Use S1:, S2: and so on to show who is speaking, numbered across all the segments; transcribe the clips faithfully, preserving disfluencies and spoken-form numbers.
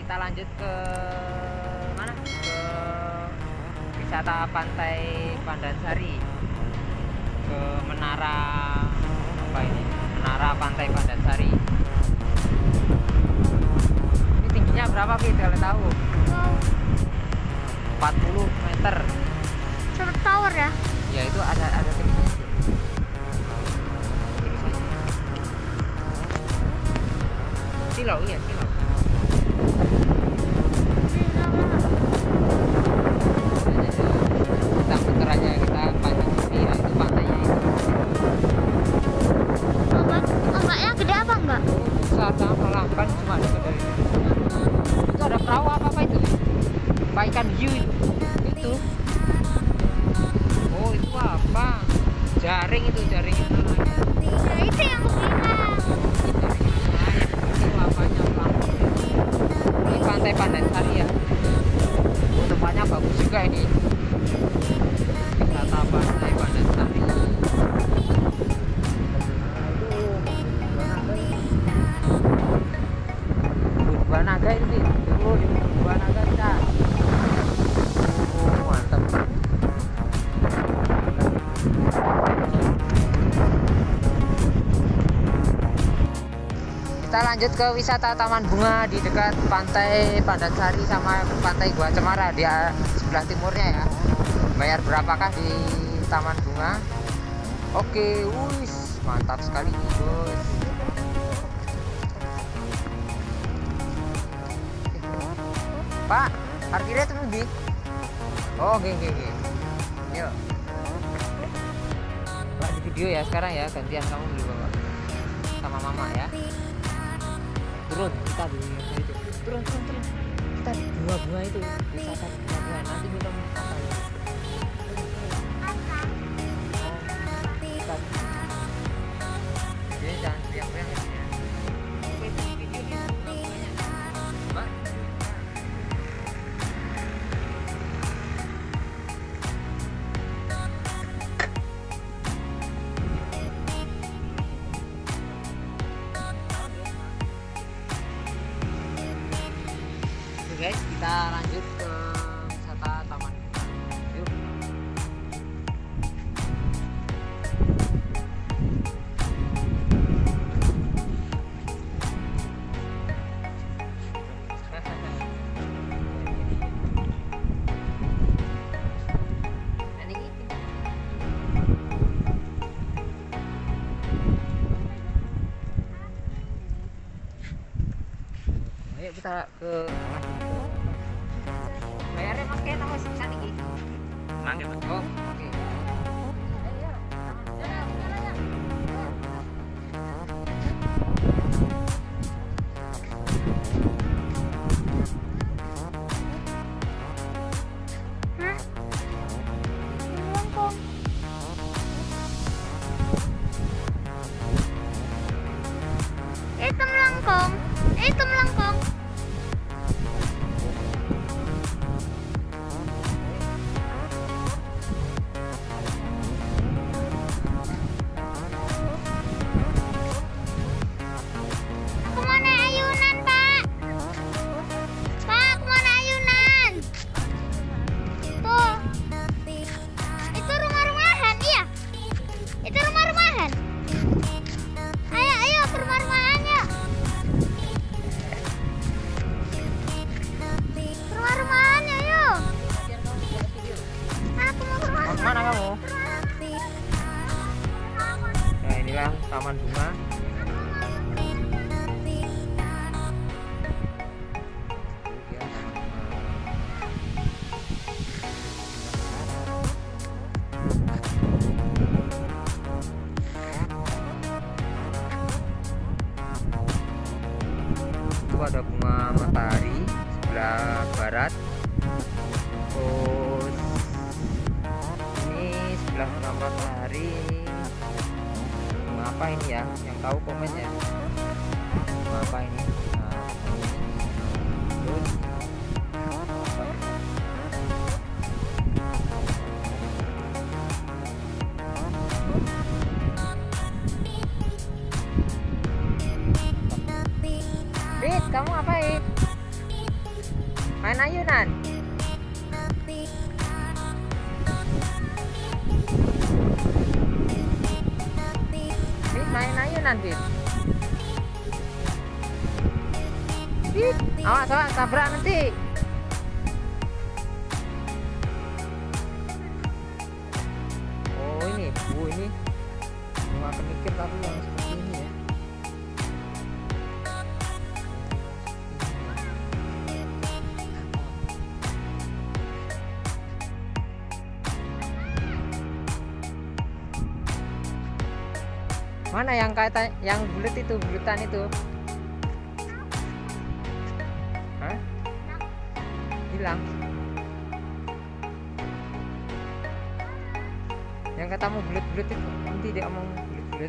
S1: kita lanjut ke mana? Ke wisata pantai Pandansari, ke menara apa ini? Menara pantai Pandansari. Ini tingginya berapa Fit kalau tahu? empat puluh meter.
S2: Seperti tower ya?
S1: Ya itu ada ada tingginya. Silau, iya silau. Kita putar aja, kita panjang sini ya, itu pantainya itu.
S2: Ombak, ombaknya gede apa enggak?
S1: Besar sama lah, kan cuma dekat dari itu. Itu ada perahu apa apa itu? Pak ikan hiu itu. Itu. Oh itu apa? Jaring itu, jaring itu namanya.
S2: Ya itu yang bilang.
S1: Itu apanya pelampung? Ini pantai Pandansari ya. Tempatnya bagus juga ini. Wisata pantai Pandansari. Dua naga itu sih. Dulu di dua naga kita. Oh, mantap. Kita lanjut ke wisata taman bunga di dekat pantai Pandansari sama pantai Gua Cemara di sebelah timurnya ya. Bayar berapakah di taman bunga? Oke, wis mantap sekali nih bos. Pak, parkirnya tuh di. Oh, oke oke oke. Yuk. Pak di video ya sekarang ya, gantian kamu dulu Bapak. Sama Mama ya. Turun kita di itu turun turun turun kita di bunga-bunga itu wisata bunga-bunga nanti minum apa ya kita jadi jangan teriak-teriak ya video ini bunga-bunganya Mbak. Guys, kita lanjut ke wisata taman bunga. Yuk. Ayo kita ke bayarnya mas kayak tahu sih sana iki. Mangga mas. Oh, oke.
S2: Hah? Melengkung. Itu melengkung. Itu melengkung. Aku mau naik ayunan, Pak. Pak, aku mau naik ayunan. Tuh. Itu rumah-rumahan, iya. Itu rumah-rumahan. Ayo, ayo ke rumah-rumahan yuk. Rumah-rumahan yuk. Aku mau ke rumah.
S1: Mana kamu? Nah, inilah taman bunga. Itu ada bunga matahari sebelah barat. Terus ini sebelah bunga matahari. Bunga apa ini ya? Yang tahu komen ya. Bunga apa ini? Nah, terus apa ini? Fit, kamu apa, Fit? Main ayunan. Fit, main ayunan, Fit. Fit, awas, awas, tabrak nanti. Oh ini, oh ini. Nggak akan mikir tapi yang seperti ini ya. Mana yang kata yang bulat itu, bulatan itu? Hah? Hilang. Yang katamu bulat-bulat itu nanti dia omong bulat-bulat.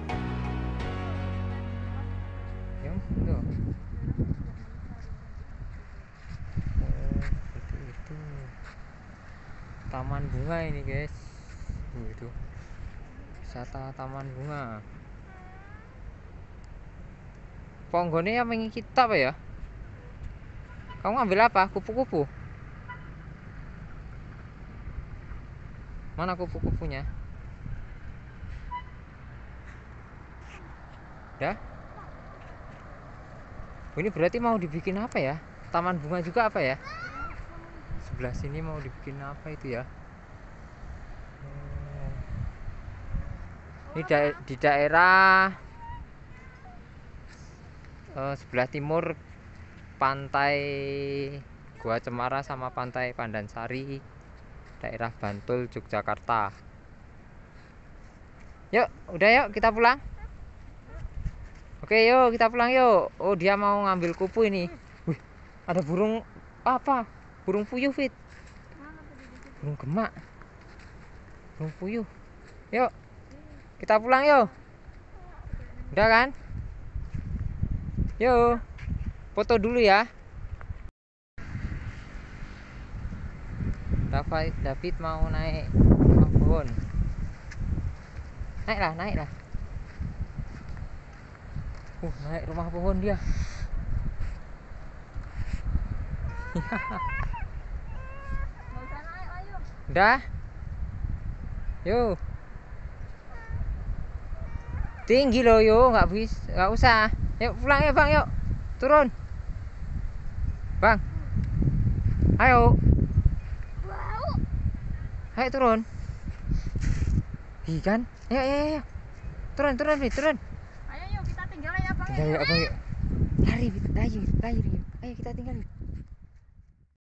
S1: Yang tuh. Oh, seperti itu. Taman bunga ini, guys. Oh, itu. Wisata taman bunga. Ponggone yang mengikut apa ya? Kamu ngambil apa? Kupu-kupu? Mana kupu-kupunya? Dah? Oh, ini berarti mau dibikin apa ya? Taman bunga juga apa ya? Sebelah sini mau dibikin apa itu ya? Oh. Ini da di daerah uh, sebelah timur pantai Gua Cemara sama pantai Pandansari, daerah Bantul, Yogyakarta. Yuk, udah yuk kita pulang. Oke, yuk kita pulang yuk. Oh, dia mau ngambil kupu ini. Wih, ada burung apa? Burung puyuh, Fit. Burung gemak. Burung puyuh. Yuk. Kita pulang yuk. Udah kan? Yuk. Foto dulu ya. David, David mau naik rumah pohon. Naiklah, naiklah. Uh, naik rumah pohon dia. Udah? Yuk. Tinggi loh, yuk, nggak bisa, nggak usah. Yuk pulang ya, Bang, yuk. Turun. Bang. Ayo. Ayo turun. Ih kan? Ayo, ayo, ayo. Turun, turun, Fit, turun.
S2: Ayo yuk kita tinggal ya, Bang.
S1: Tinggal ya, Bang, yuk. Lari, Fit. Ayo, lari, yuk. Ayo kita tinggal, Fit.